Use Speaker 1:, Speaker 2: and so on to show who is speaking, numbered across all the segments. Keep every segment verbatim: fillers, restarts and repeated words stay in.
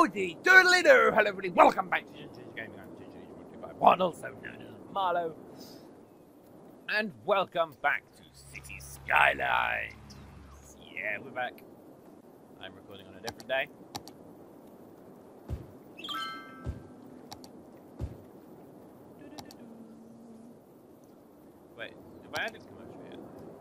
Speaker 1: Howdy, doodly doo! Hello, everybody. Welcome back to Gingerninja Gaming. I'm Gingerninja one, one, also known as Marlow. And welcome back to City Skylines. Yeah, we're back. I'm recording on a different day. Wait, have I added commercial yet?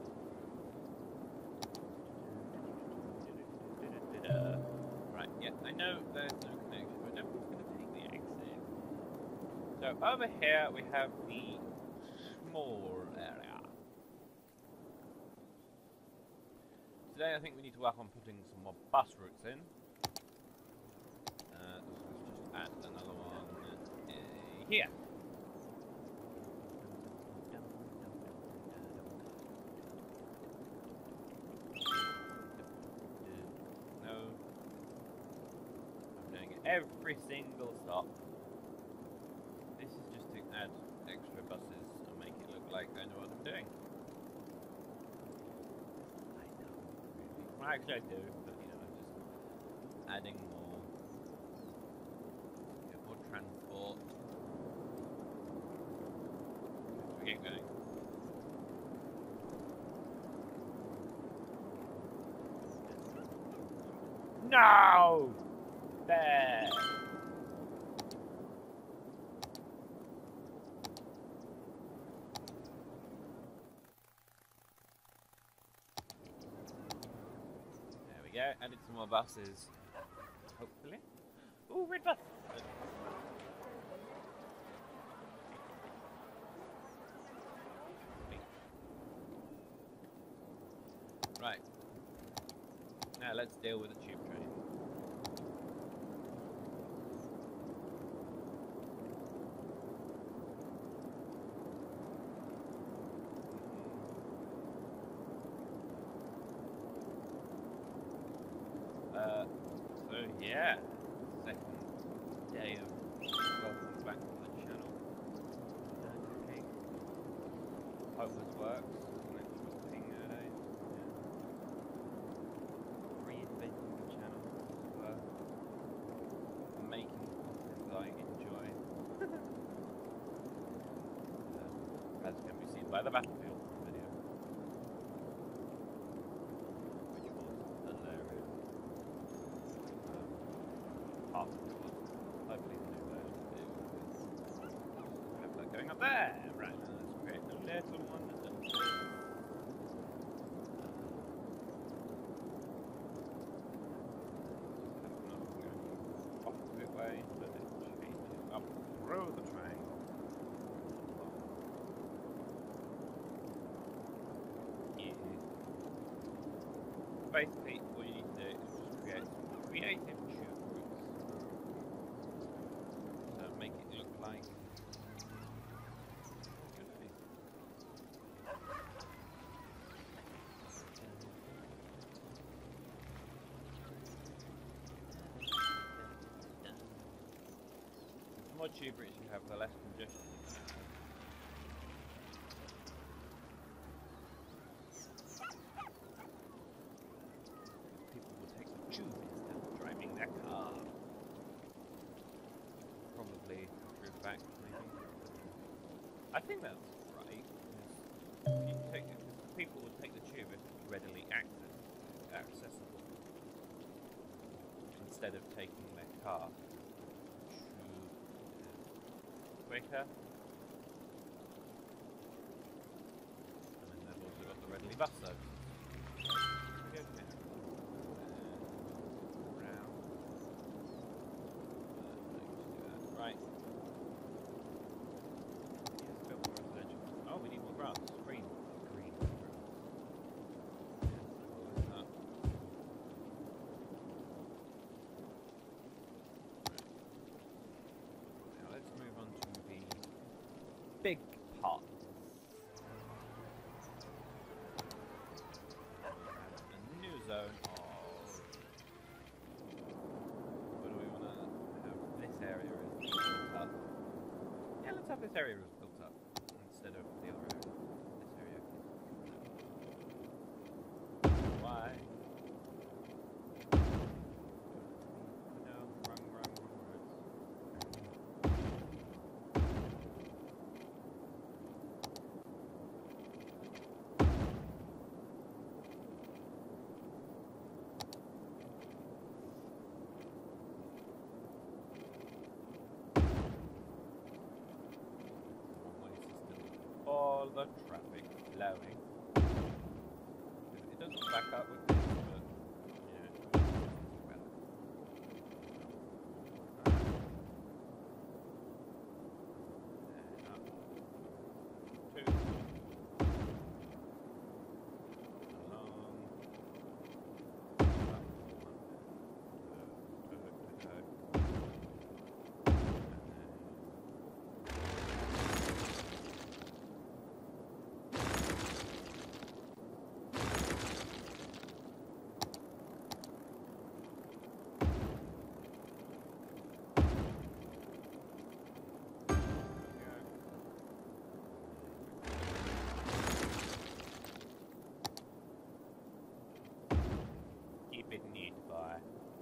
Speaker 1: Right, yeah, I know there's no connection, but I'm just going to take the exit. So over here we have the small area. Today I think we need to work on putting some more bus routes in. Uh, let's just add another one uh, here. Every single stop. This is just to add extra buses and make it look like I know what I'm doing. I don't really. Well, actually, I do, but you know, I'm just adding more. Get more transport. So we get going. No! There. There we go. Added some more buses. Hopefully. Ooh, red bus. Right. Now let's deal with the tube train. Uh, so yeah, second day of welcome back to the channel. Okay. Hope this works. Next thing today. Yeah. Reinventing the channel. Uh, making content that I enjoy. uh, as can be seen by the battlefield video. Hopefully the new version will do have that going up there. Right, now let's create a little one and then off a bit way so that it changes up through the triangle. Yeah. Basically what you need to do is just create some creative tube routes. Make it look like the more tube routes you have, the less congestion you have. People will take the tube instead of driving their car. Probably through back, maybe. I think that's right. If you take it, people would take the tube if it's readily access, accessible, instead of taking their car. Tube is quicker, and then they've also got the readily bus service. Right. Yes, a bit more residential. Oh, we need more grass. Green. Green. Yes, that. Now let's move on to the big parts. A new zone of. What do we want to have? This area is. Up. Yeah, let's have this area built up instead of the other area. This area. Why? No, wrong, wrong. the traffic flowing. It doesn't back up with this, but yeah. Well. And up. Two. Along. Up. Keep it neat, boy.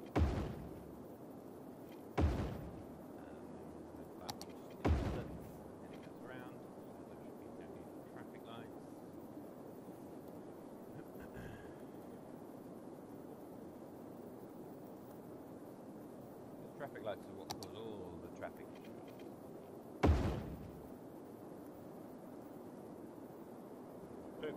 Speaker 1: Traffic lights are what cause all the traffic. Boop.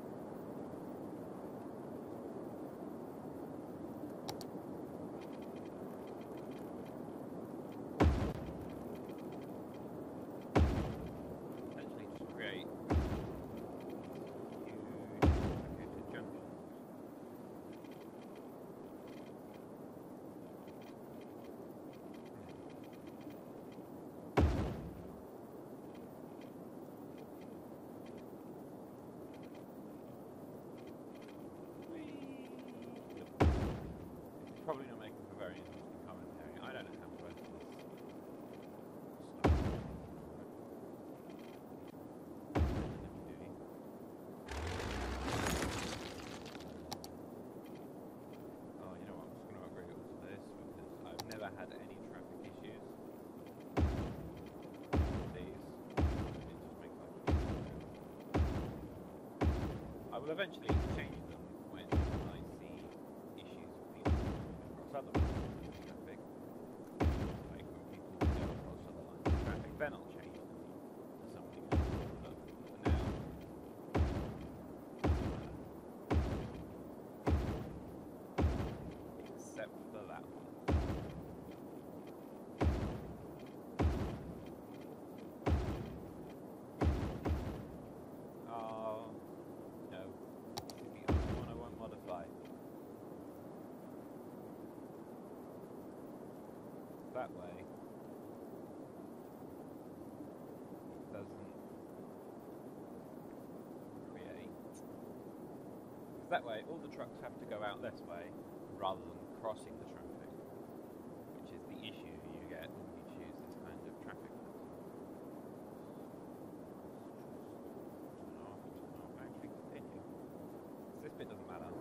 Speaker 1: Essentially just create huge complicated junctions. Probably not making for very interesting commentary. I don't know how to work this stuff. Oh, you know what? I'm just going to upgrade it all to this because I've never had any traffic issues. These. It just makes life easier. I will eventually change them when I see issues with people across other lines of traffic. Like when people go across other lines of traffic, then I'll change them to something else. But for now, uh, except for that one. Oh, no. It's the only one I won't modify. That way, it doesn't create. Because that way, all the trucks have to go out this way rather than crossing the traffic, which is the issue you get when you choose this kind of traffic pattern. Turn off, turn off, actually continue. This bit doesn't matter.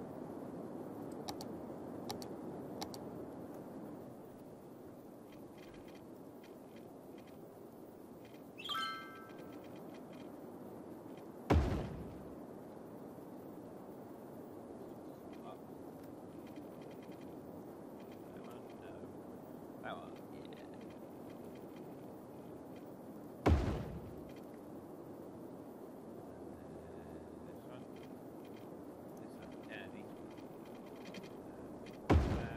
Speaker 1: That one, yeah. This one. This one, yeah, these ones. There.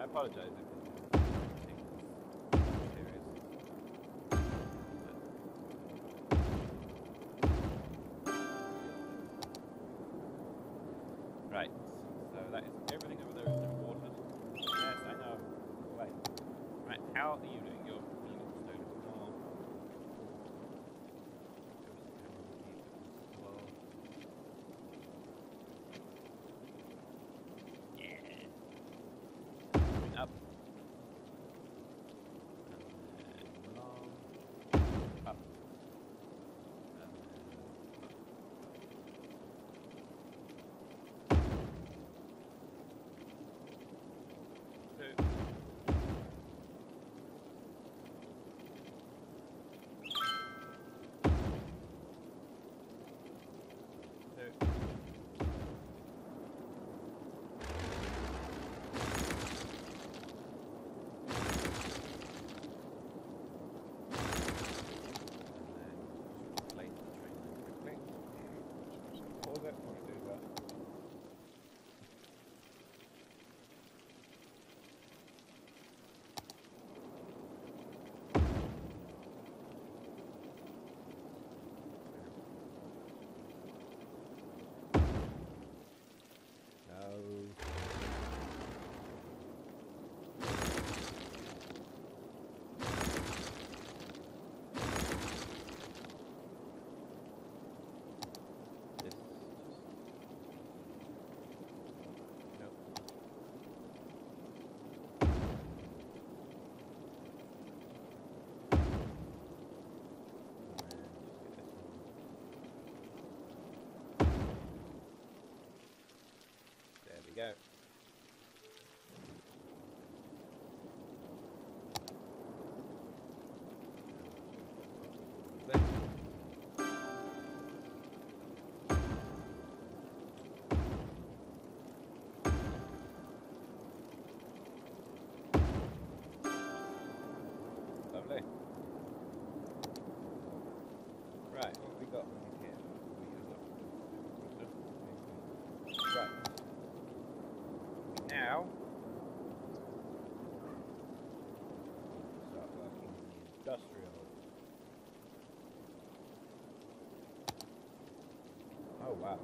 Speaker 1: apologise if it's serious. Right, so that is everything over there is important. Yes, I know. Wait. Right, how are you doing? You're feeling stone small. Yeah. Up. And along. Up. Two. Two. Pause it, want to do that. No. This just nope. There we go. There. Lovely. Right, what have we got here? Right. Now, start working on the industrial. Oh wow.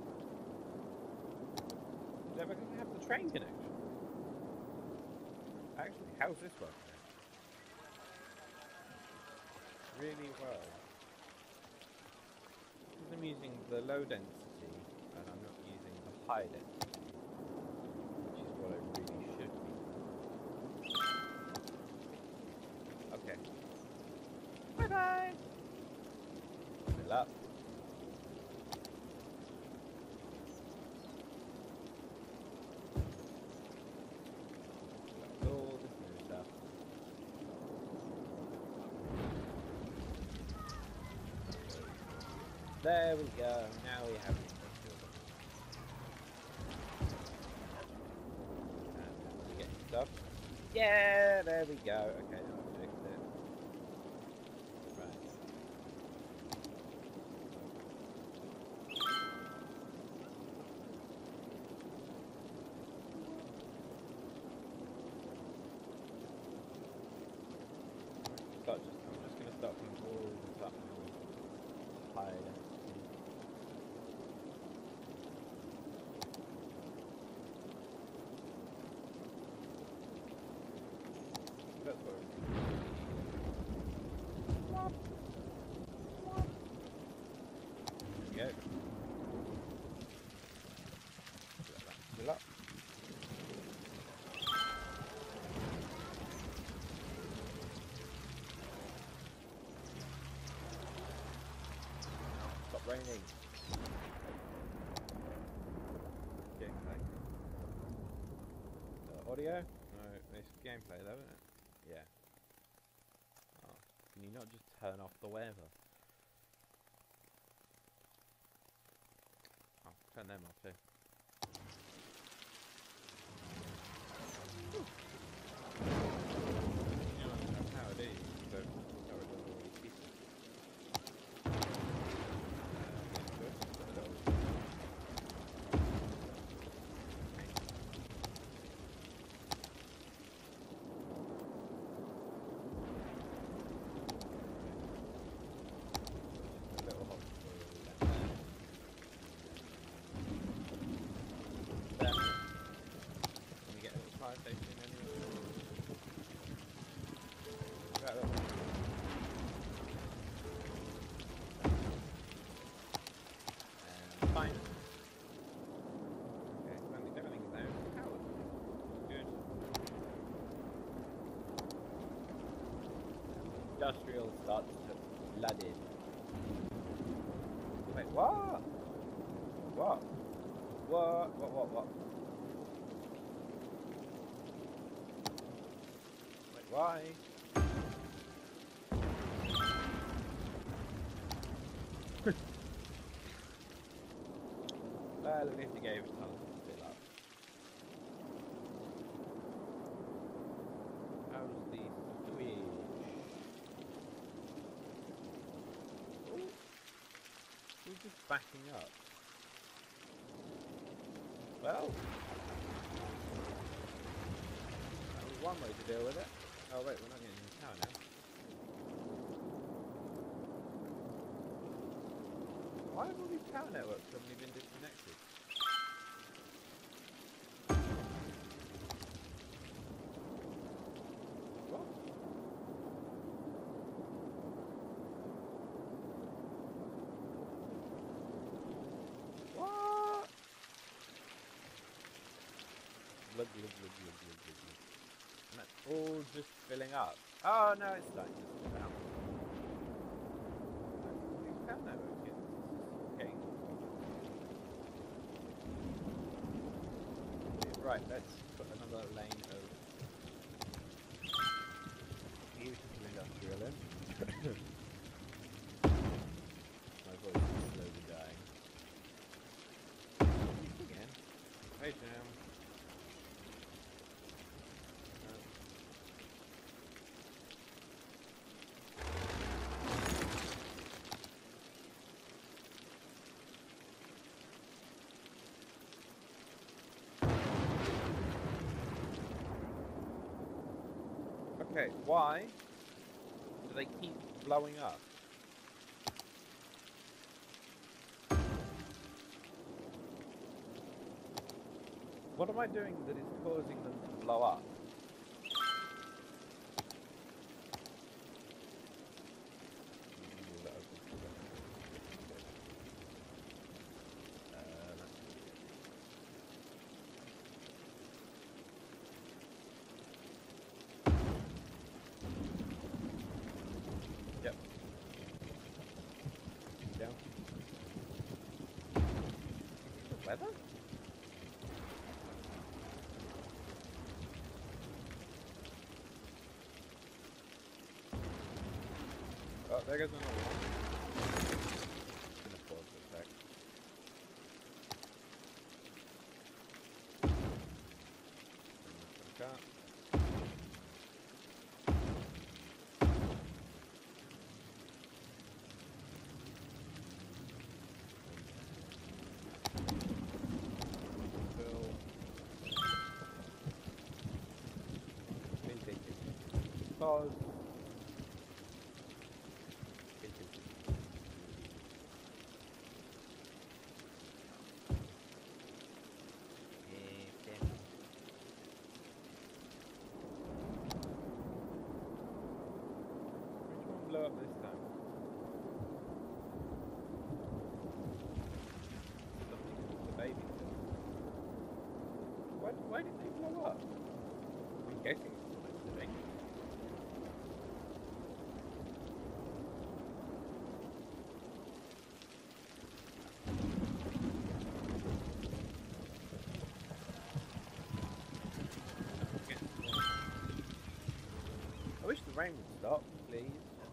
Speaker 1: Is ever going to have the train connection? Actually, how's this working out? Really well. Because I'm using the low density and I'm not using the high density, which is what I really should be. Okay. Bye bye! Fill up. That's all this new stuff. There we go. Now we have the industrial. And we get stuff. Yeah, there we go. Okay, now I've fixed it. Right. Start just, I'm just going to start from all the stuff higher density. That's what we're There we go. Let that fill up. Stop raining. Gameplay. Uh, audio? No, it's gameplay though, isn't it? Yeah. Oh, can you not just turn off the weather? Oh, turn them off too. You know, that's how it is. So, how it does all these pieces. industrial starts to flood in. Wait, what? What? What? What? What? What? Wait, why? Well, at least he gave it time to fill up. How's the switch? Oh, we're just backing up. Well, that was one way to deal with it. Oh wait, we're not getting in the tower now. Why have all these power networks suddenly been disconnected? What? What? Look, look, look, look, look, look, look. And that's all just filling up. Oh no, it's starting to fill out. These power networks get getting. Right, let's put another lane of beautiful industrial in. My voice is slowly dying. Again. Hey, Jam. Okay, why do they keep blowing up? What am I doing that is causing them to blow up? Weather? Oh, there goes another one. Gonna pause for a sec. Got. Pause. Which one blew up this time? Something with the baby. Why, why did they blow up? I'm guessing it's the baby. I wish the rain would stop, please.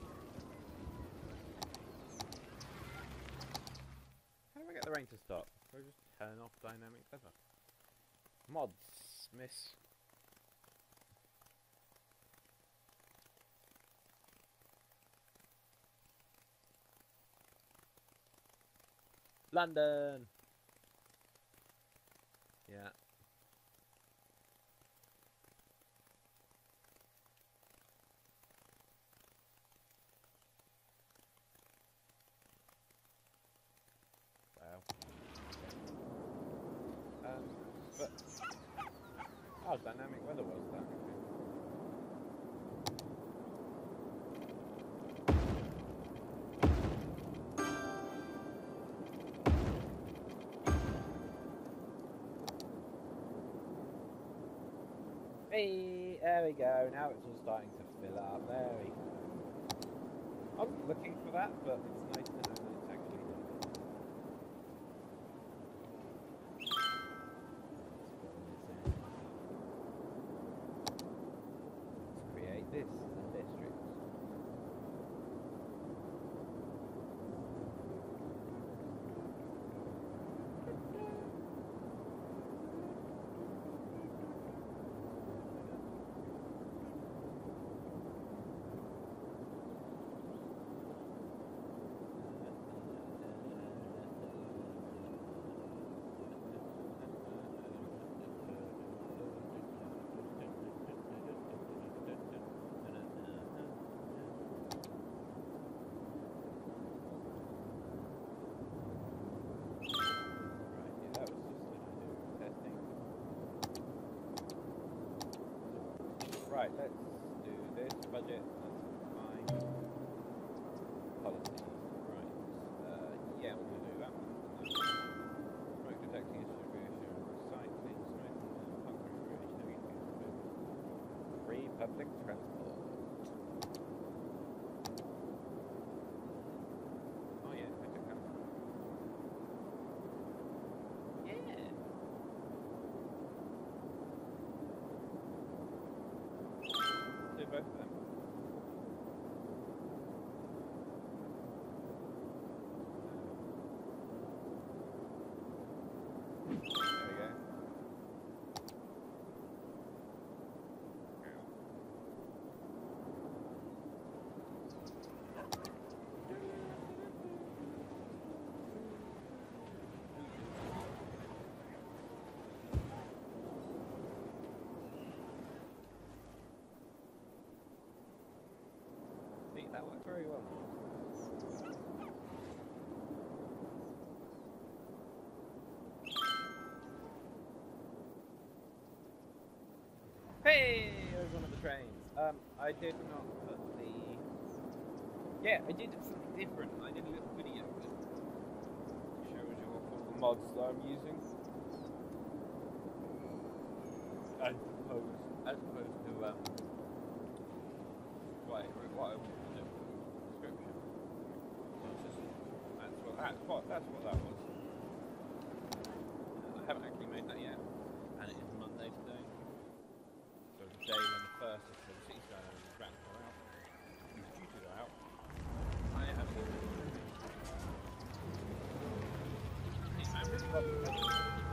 Speaker 1: How do I get the rain to stop? Do I just turn off dynamic weather? Mods, miss. London! Yeah. Um, but how dynamic weather was that? Hey, there we go. Now it's all starting to fill up. There we go. wasn't looking for that, but it's nice to know that it's actually there. Let's create this as a district. Right, let's do this. Budget, that's fine. Policies, right. Uh, yeah, we're going to do that one. Smoke detecting, distribution, recycling, smoke, pump refrigeration, free public transport. Oh yeah, I took that. Yeah. Do both of them. There we go. See, that worked very well. Hey, there's one of the trains. Um, I did not put the... Yeah, I did something different. I did a little video that shows you all the mods that I'm using. As opposed, as opposed to, um... what I, what I want to do. Description. Just, that's what, that's what, that's what that was. I haven't actually made that yet. And it is Monday today. So the day when the first of the City Skylines is about to go out, is due to go out, I have to I'm really well.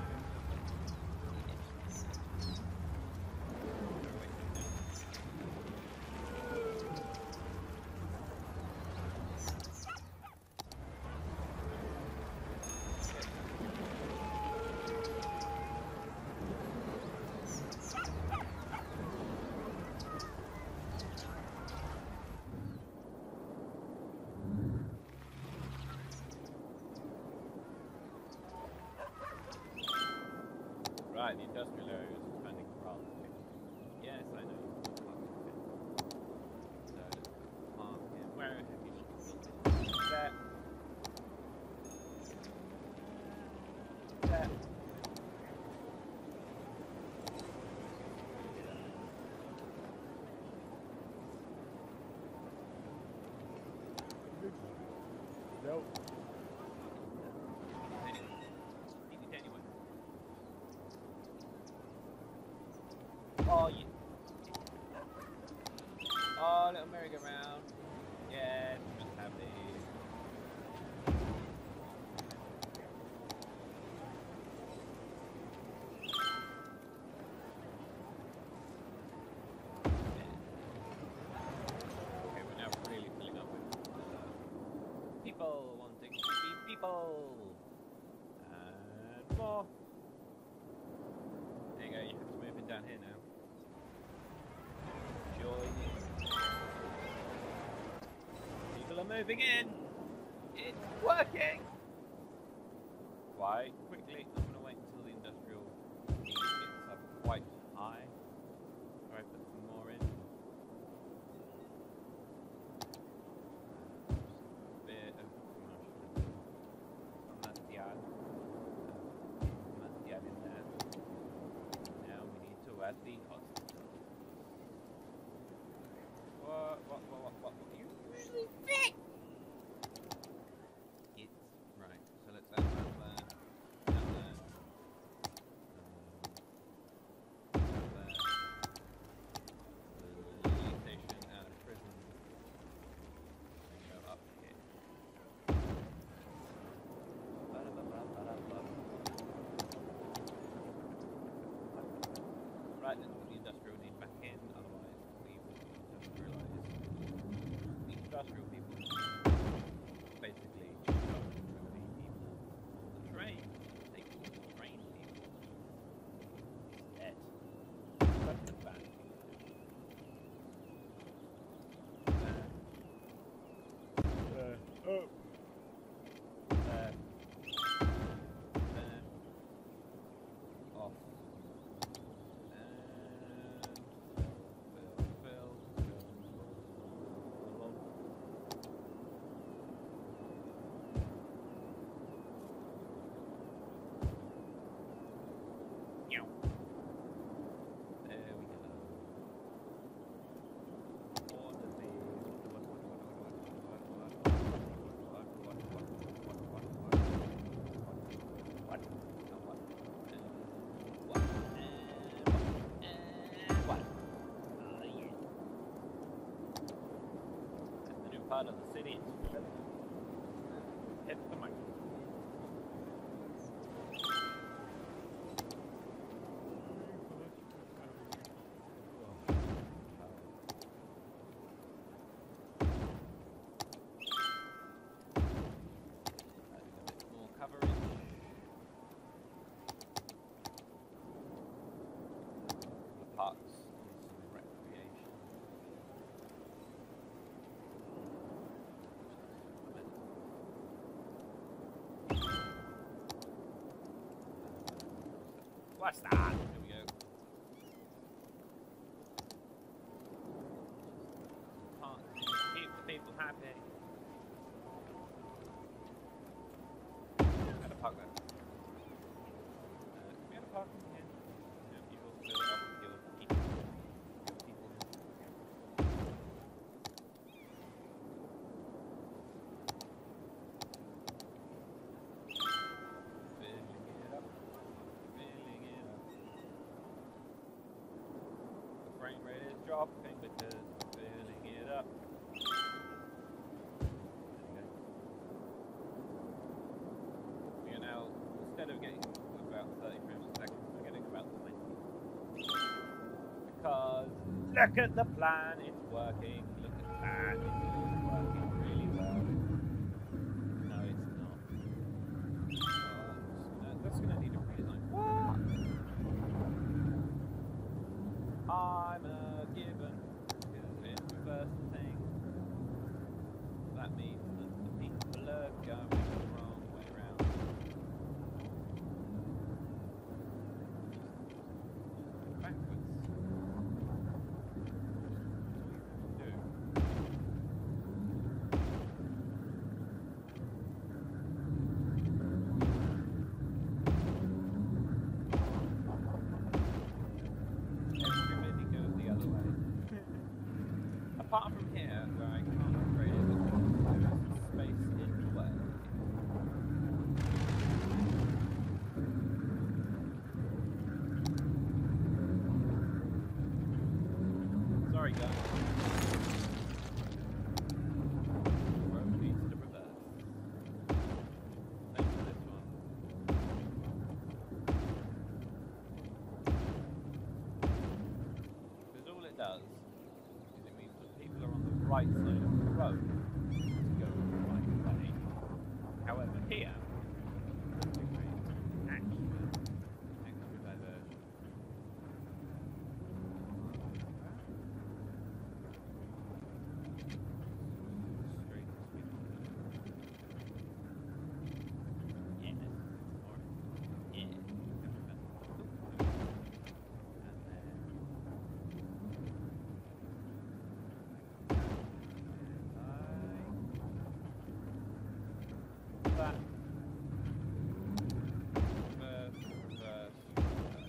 Speaker 1: Right, the industrial area is expanding rather quickly. Yes, I know. So, park in. Where have you built it? There. There. Nope. Oh, you... oh, little merry-go-round. Yes, I'm just happy. Okay, we're now really filling up with uh, people wanting to be people. And more. There you go, you have to move in down here now. People are moving in. It's working. Quite quickly. I'm going to wait until the industrial heat gets up quite high. Before I put some more in. Just a bit of commercial. Commercial. Commercial in there. Now we need to add the hospital. What, what, what, what, what, what? You really fit? industrial people. Basically, the people on the train. They call them train people. Instead, that's the bad thing. Uh, oh. There. There. Off. And fill, fill, fill. Along. Meow. There we go. Order these. What, what, what, what, what, what, what, what, what, what, what, what, what, what, what, what, and what, ah, yeah. That's the new part of the city. Hit the mic. Adding a bit more coverage. The parks and some recreation. What's that? Here we go. Parks to keep the people happy. At a park there. Uh, can we have a park in here? No, you will fill it up with your people. Your people. Filling it up. Filling it up. The frame rate is dropping because we're filling it up. There you go. We are now, instead of getting about thirty frames a second, we're getting about twenty. Because look at the plan, it's working. Look at that, it's working really well. No, it's not. Oh, that's gonna need a redesign. What? I'm a given because it's reverse thing. That means that the people are going the wrong way around. Backwards. Do. Everybody goes the other way. Apart from here, where I can't upgrade it because there is space in the way. Sorry, guys. Road needs to reverse. Same for this one. Because all it does is it means that people are on the right side of the road to go the right way. However, here, it creates actual extra diversion. Straight as we can. Yeah. Or, yeah. And then that. Reverse, reverse, reverse.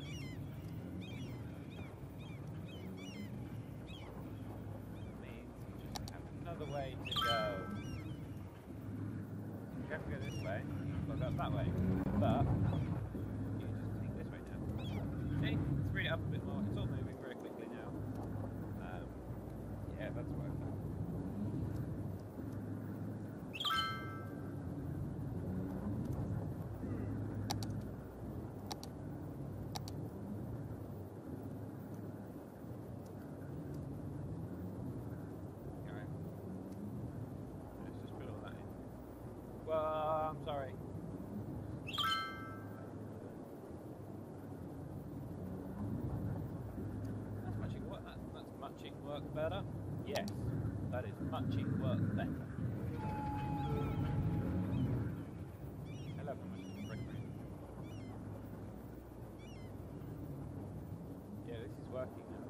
Speaker 1: Means you just have another way to go. You have to go this way, you can go that way. But you can just take this way now. See? Speed it up a bit more. It's all moving very quickly now. Um, yeah, that's working. I'm sorry. That's muching work. That, that's muching work better. Yes, that is muching work better. I love how much it's flickering. Yeah, this is working now.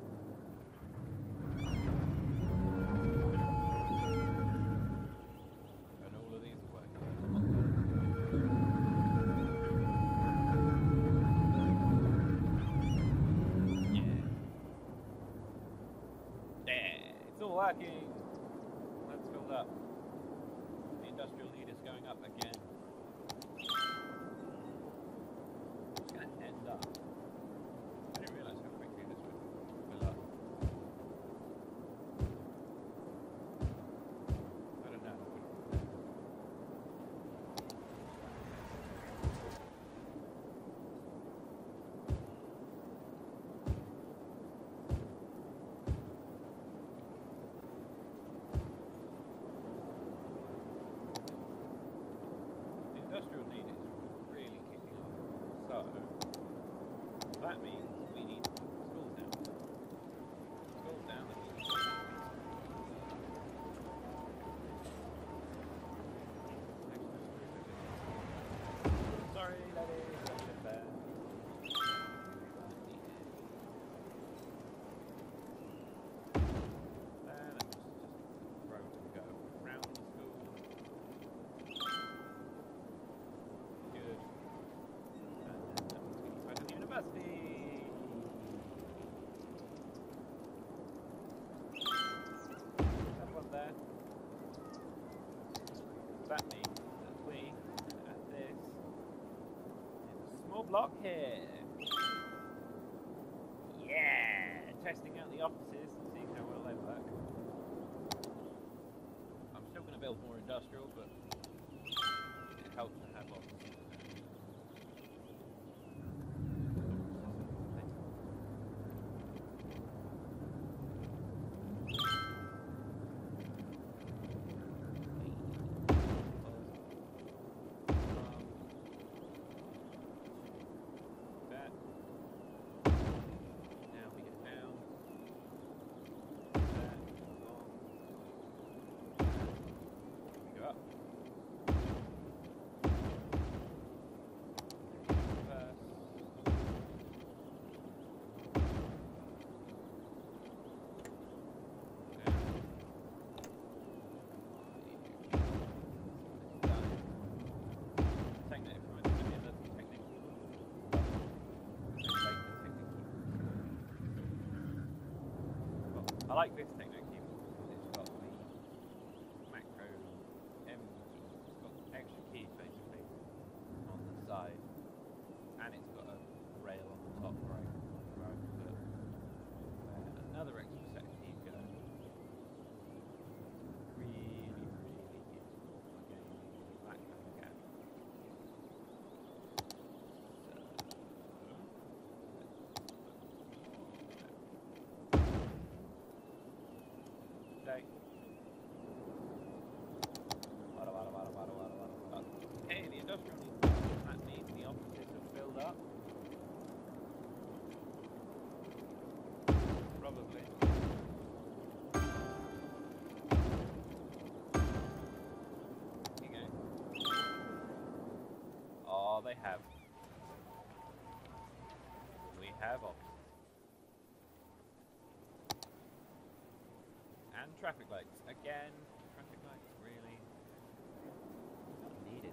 Speaker 1: And all of these are working. Yeah. There, it's all working. That's filled up. The industrial need is going up again. It's going to end up. I didn't realise how quickly this would fill up. I don't know. The industrial need is really kicking off. So, that means we need to put schools down. Schools down. That means sorry, ladies. That's it there. There, let's just road to go round the school. Good. And then that one's going to go to the university. That one there. That means that we add this in a small block here. Yeah! Testing out the offices and seeing how well they work. I'm still going to build more industrial, but it helps to have offices. That. Now we get down. That. Along. We go up. Reverse. Technic, right? Give me another technic. Well, I like this technic keyboard because it's got the macro M key. It's got extra keys basically on the side, and it's got a rail on the top where I, where I can put uh, another extra set of keys go. Really, really useful for getting that kind of gap. So, wada, wada, wada, wada, wada, wada, wada. Hey, the industrial needs to, that means the offices are filled up. Probably. Here you go. Oh, they have. We have offices. And traffic lights. Again, traffic lights really not needed.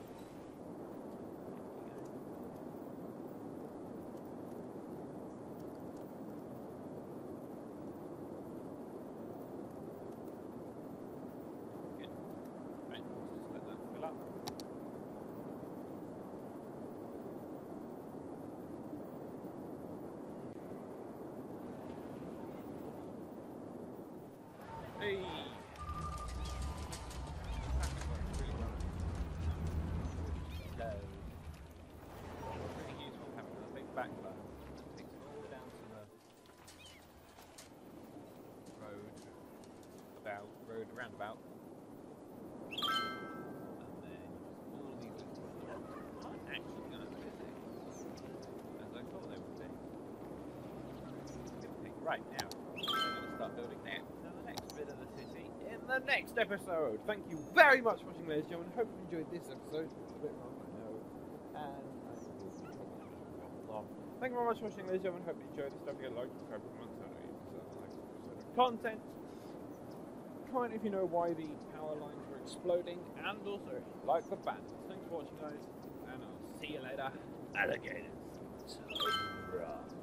Speaker 1: Good. Right, let's just let that fill up. Hey! Traffic works really well. Slow. Pretty useful having a big backbone. Takes it all the way down to the road about road roundabout. And then you just Right, now, we're going to start building now to the next bit of the city in the next episode. Thank you very much for watching, ladies and gentlemen. Hope you enjoyed this episode. It's a bit long, I know. And I think it's long. Thank you very much for watching, ladies and gentlemen. Hope you enjoyed this. Don't forget to like, subscribe, comment, so you can the next episode of content. Comment if you know why the power lines were exploding, and also if you like the band. Thanks for watching, guys, and I'll see you later, alligators. So,